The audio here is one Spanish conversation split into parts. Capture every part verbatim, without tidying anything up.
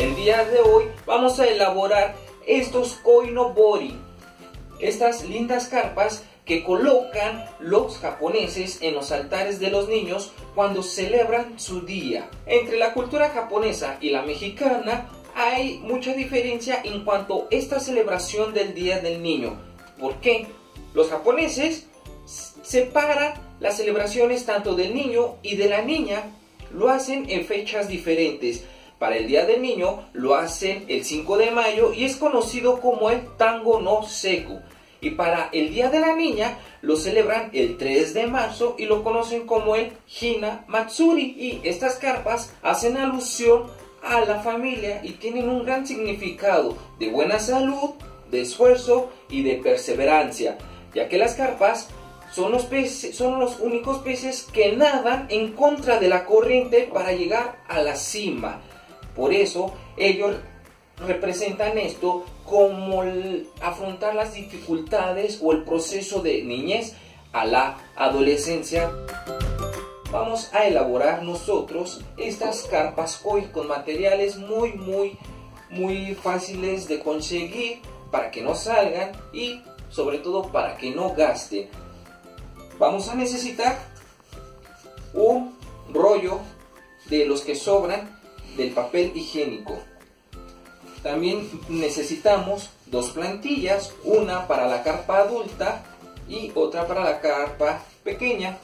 El día de hoy vamos a elaborar estos koinobori, estas lindas carpas que colocan los japoneses en los altares de los niños cuando celebran su día. Entre la cultura japonesa y la mexicana hay mucha diferencia en cuanto a esta celebración del Día del Niño. ¿Por qué? Los japoneses separan las celebraciones tanto del niño y de la niña, lo hacen en fechas diferentes. Para el Día del Niño lo hacen el cinco de mayo y es conocido como el Tango no Seku. Y para el Día de la Niña lo celebran el tres de marzo y lo conocen como el Hina Matsuri. Y estas carpas hacen alusión a la familia y tienen un gran significado de buena salud, de esfuerzo y de perseverancia, ya que las carpas son los peces, son los únicos peces que nadan en contra de la corriente para llegar a la cima. Por eso ellos representan esto como el afrontar las dificultades o el proceso de niñez a la adolescencia. Vamos a elaborar nosotros estas carpas koi con materiales muy muy muy fáciles de conseguir para que no salgan y sobre todo para que no gasten. Vamos a necesitar un rollo de los que sobran del papel higiénico. También necesitamos dos plantillas, una para la carpa adulta y otra para la carpa pequeña.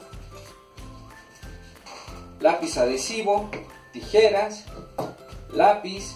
Lápiz adhesivo, tijeras, lápiz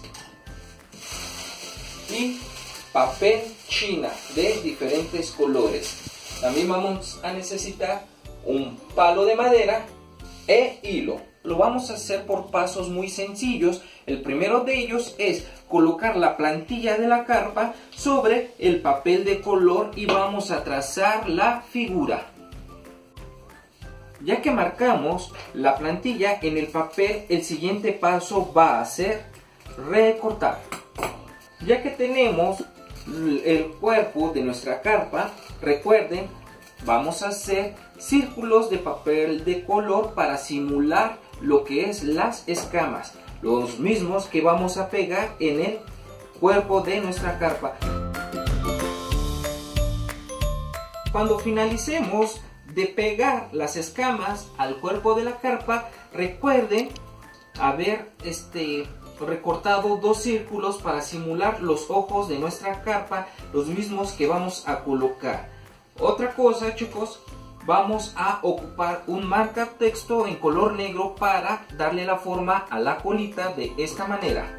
y papel china de diferentes colores. También vamos a necesitar un palo de madera e hilo. Lo vamos a hacer por pasos muy sencillos. El primero de ellos es colocar la plantilla de la carpa sobre el papel de color y vamos a trazar la figura. Ya que marcamos la plantilla en el papel, el siguiente paso va a ser recortar. Ya que tenemos el cuerpo de nuestra carpa, recuerden, vamos a hacer círculos de papel de color para simular lo que es las escamas, los mismos que vamos a pegar en el cuerpo de nuestra carpa. Cuando finalicemos de pegar las escamas al cuerpo de la carpa, recuerden haber este, recortado dos círculos para simular los ojos de nuestra carpa, los mismos que vamos a colocar. Otra cosa, chicos, vamos a ocupar un marcatexto en color negro para darle la forma a la colita de esta manera.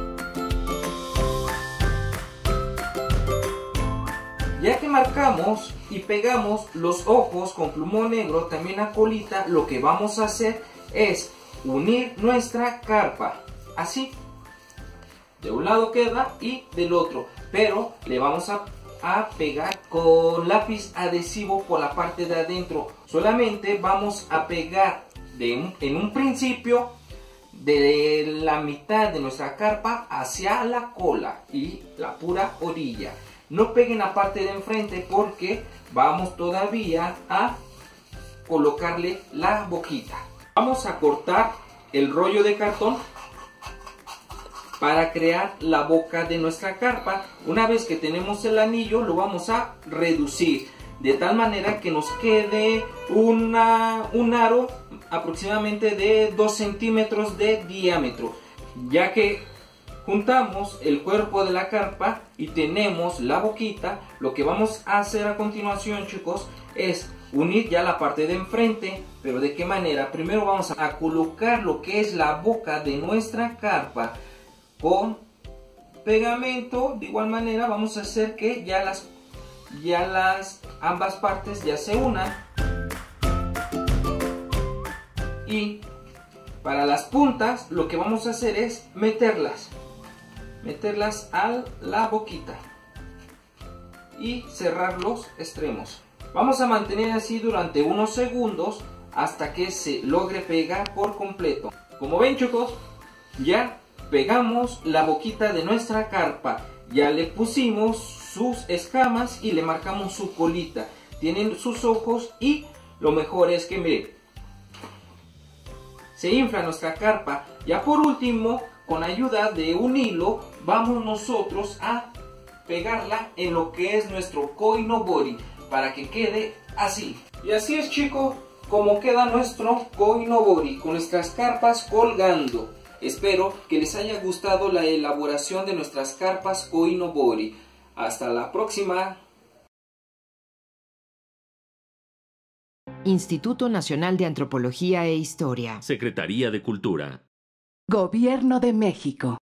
Ya que marcamos y pegamos los ojos con plumón negro, también la colita, lo que vamos a hacer es unir nuestra carpa, así. De un lado queda y del otro, pero le vamos a, a pegar con lápiz adhesivo por la parte de adentro. Solamente vamos a pegar de, en un principio de la mitad de nuestra carpa hacia la cola y la pura orilla. No peguen la parte de enfrente porque vamos todavía a colocarle la boquita. Vamos a cortar el rollo de cartón para crear la boca de nuestra carpa. Una vez que tenemos el anillo, lo vamos a reducir de tal manera que nos quede una, un aro aproximadamente de dos centímetros de diámetro. Ya que juntamos el cuerpo de la carpa y tenemos la boquita, lo que vamos a hacer a continuación, chicos, es unir ya la parte de enfrente. Pero ¿de qué manera? Primero vamos a colocar lo que es la boca de nuestra carpa con pegamento. De igual manera vamos a hacer que ya las, ya las ambas partes ya se unan. Y para las puntas lo que vamos a hacer es meterlas. meterlas a la boquita y cerrar los extremos. Vamos a mantener así durante unos segundos hasta que se logre pegar por completo. Como ven, chicos, ya pegamos la boquita de nuestra carpa, ya le pusimos sus escamas y le marcamos su colita. Tienen sus ojos y lo mejor es que miren, se infla nuestra carpa. Ya por último con ayuda de un hilo vamos nosotros a pegarla en lo que es nuestro koinobori para que quede así. Y así es, chicos, como queda nuestro koinobori con nuestras carpas colgando. Espero que les haya gustado la elaboración de nuestras carpas koinobori. Hasta la próxima. Instituto Nacional de Antropología e Historia. Secretaría de Cultura. Gobierno de México.